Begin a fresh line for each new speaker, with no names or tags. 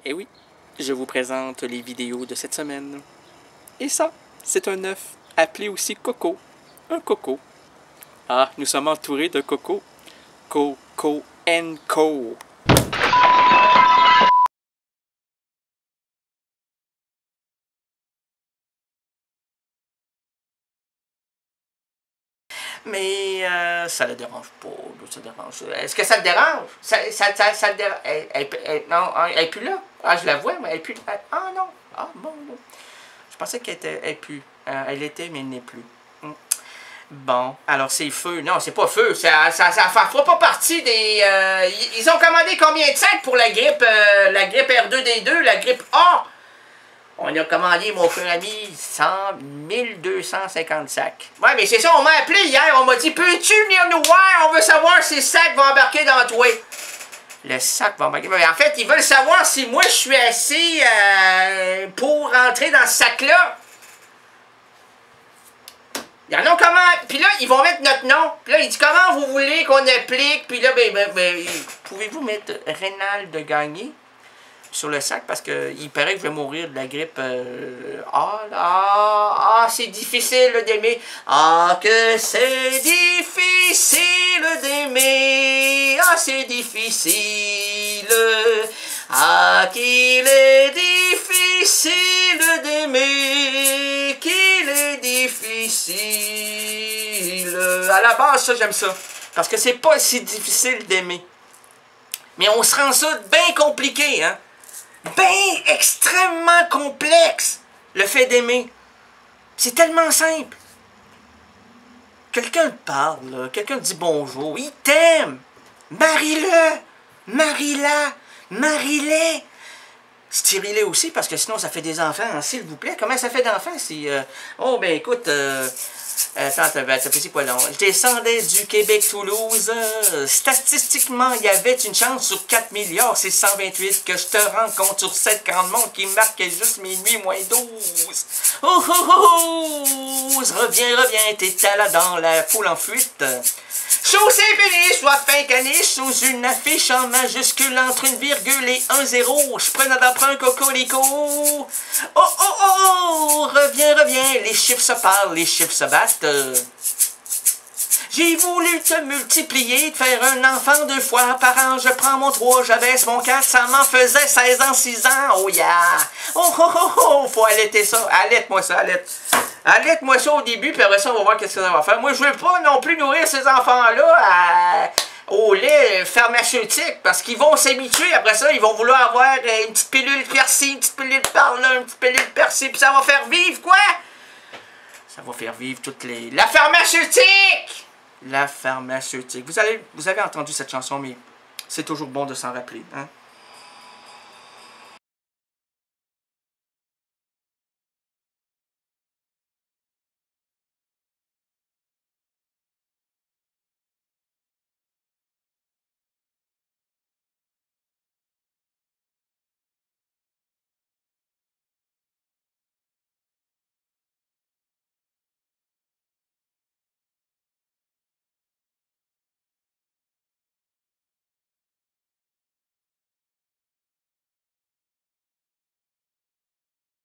Et oui, je vous présente les vidéos de cette semaine. Et ça, c'est un œuf, appelé aussi coco. Un coco. Ah, nous sommes entourés de coco. Coco and Co. Mais ça le dérange pas, ça dérange. Est-ce que ça te dérange? Ça te dérange? Non, elle est plus là. Ah, je la vois, mais elle est plus là. Ah non. Ah bon, bon. Je pensais qu'elle était, elle est plus. Elle était, mais elle n'est plus. Bon, alors c'est feu. Non, c'est pas feu. Ça fera pas partie des... ils ont commandé combien de sacs pour la grippe R2D2, la grippe A? On a commandé, mon frère ami, 1250 sacs. Ouais, mais c'est ça, on m'a appelé hier, on m'a dit, peux-tu venir nous voir? On veut savoir si le sac va embarquer dans toi. Le sac va embarquer. En fait, ils veulent savoir si moi, je suis assez pour rentrer dans ce sac-là. Il y en a comment? Puis là, ils vont mettre notre nom. Puis là, il dit, comment vous voulez qu'on applique? Puis là, pouvez-vous mettre Rénal de Gagné sur le sac, parce qu'il paraît que je vais mourir de la grippe. C'est difficile d'aimer. Ah, que c'est difficile d'aimer. Ah, c'est difficile. Ah, qu'il est difficile d'aimer. Qu'il est difficile. À la base, ça, j'aime ça. Parce que c'est pas si difficile d'aimer. Mais on se rend ça bien compliqué, hein? Ben extrêmement complexe, le fait d'aimer. C'est tellement simple. Quelqu'un te parle, quelqu'un te dit bonjour, il t'aime. Marie-le, marie-la, marie-les. Stirez-les aussi, parce que sinon ça fait des enfants, hein, s'il vous plaît. Comment ça fait d'enfants si... Oh, ben écoute... Attends, c'est quoi là? Je descendais du Québec-Toulouse. Statistiquement, il y avait une chance sur 4 milliards, c'est 128, que je te rencontre sur cette grande monde qui marquait juste minuit moins 12. Oh, oh, oh, oh! Reviens, t'es là dans la foule en fuite. Chaussée péniche, soit fin caniche, sous une affiche en majuscule entre une virgule et un zéro. Je prenais d'emprunt cocorico. Oh, oh, oh, reviens, les chiffres se parlent, les chiffres se battent. J'ai voulu te multiplier, te faire un enfant 2 fois par an. Je prends mon 3, j'abaisse mon 4, ça m'en faisait 16 ans, 6 ans. Oh yeah! Oh, oh, oh, oh, faut allaiter ça. Allaite-moi ça, allaite. Allaite-moi ça au début, puis après ça, on va voir qu'est-ce que ça va faire. Moi, je veux pas non plus nourrir ces enfants-là au lait pharmaceutique, parce qu'ils vont s'habituer. Après ça, ils vont vouloir avoir une petite pilule par-ci, une petite pilule par-là, une petite pilule par-ci, puis ça va faire vivre quoi? Ça va faire vivre toutes les... La pharmaceutique! La pharmaceutique. Vous avez entendu cette chanson, mais c'est toujours bon de s'en rappeler, hein?